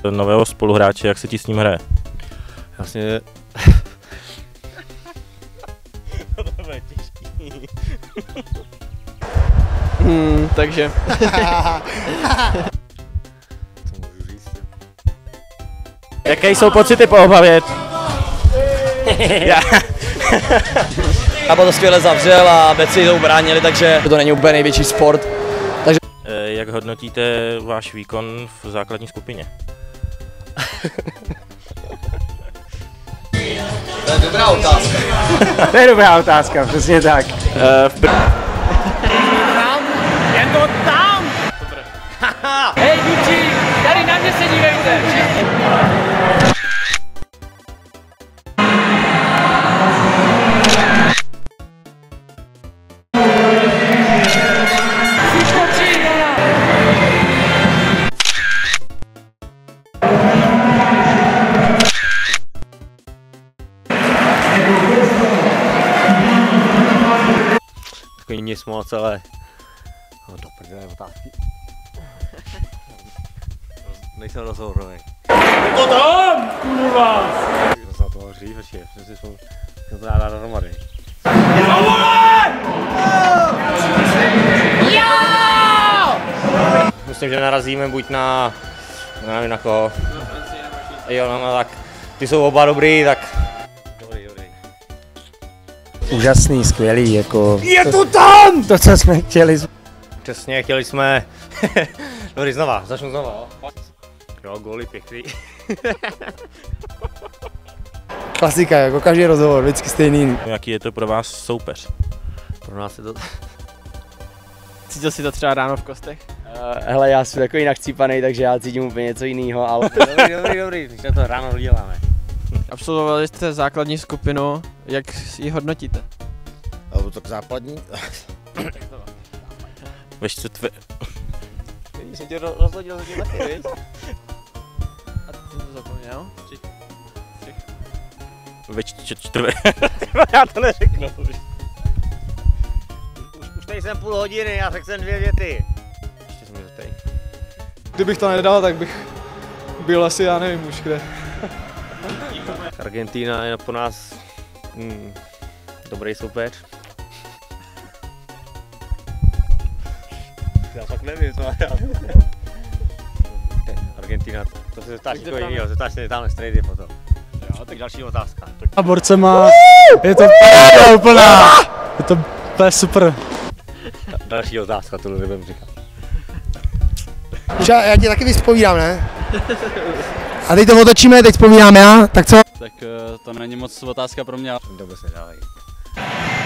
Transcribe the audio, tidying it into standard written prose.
Nového spoluhráče, jak se ti s ním hraje? Vlastně... To bude těžký. Takže... Co můžu říct? Jaké jsou pocity po Opavě? Kápa to skvěle zavřel a beci to ubránili, takže to není úplně největší sport. Takže... Jak hodnotíte váš výkon v základní skupině? To je dobrá otázka. To je dobrá otázka, přesně tak. Jen to tam! Hej, kluci, tady na mě se dívejte! Takový nic moc, ale... No to prdele otázky. Nejsem rozhovorový. Je to tam, kurva! To se na toho hří, počkej, jsem to dá dohromady. Myslím, že narazíme buď na... nevím na koho. Jo, no tak. Ty jsou oba dobrý, tak... Dobrý. Úžasný, skvělý, jako... Je to tam! To, co jsme chtěli. Přesně, chtěli jsme... Dobrý, začnu znova, jo. Jo, góly pěkný. Klasika, jako každý rozhovor, vždycky stejný. Jaký je to pro vás soupeř? Pro nás je to... Cítil jsi to třeba ráno v kostech? Hele, já jsem takový nachcípanej, takže já cítím úplně něco jiného, ale... Dobrý, když to ráno doděláme. Absolvovali jste základní skupinu, jak ji hodnotíte? Tak západní? Ve čtvrtvé... Jsem tě rozhodil taky, víš? A ty jsi to zapomněl? Ve čtvrtvé... Já to neřeknu. Už tady jsem půl hodiny, já řekl jsem 2 věty. Ještě jsem tady. Kdybych to nedal, tak bych byl asi, já nevím už kde. Argentina je pro nás dobrý soupeř. Já fakt nevím, co já. Argentina, to se zeptáš někoho jiného, zeptáš se tamhle strejdy potom. Jo, tak další otázka. A borce má... Je to úplná! Je to úplně super. Další otázka, to nebudem říkat. Já ti taky vyspovídám, ne? A teď to otočíme, teď vzpomínám já, tak co? Tak to není moc otázka pro mě. Dobře se dávají.